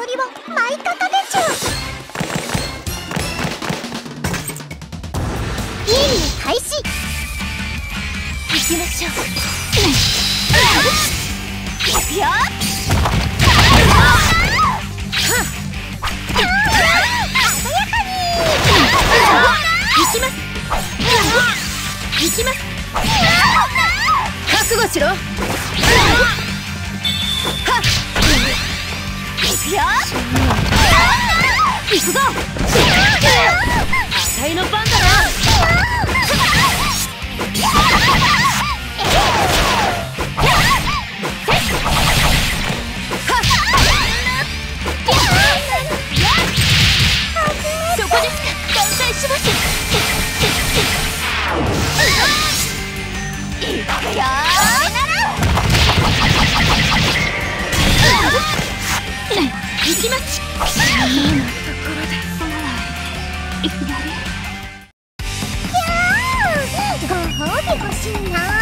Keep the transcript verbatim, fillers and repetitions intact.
踊りを舞い方でちゅ。ゲーム開始。行きましょう。いくよ。行きます。行きます。覚悟しろ。はっ。行くよ。行くぞ。期待の番だな。そこですか。断罪します。行くよ。行きます。いいところでいきなり。ご褒美欲しいな。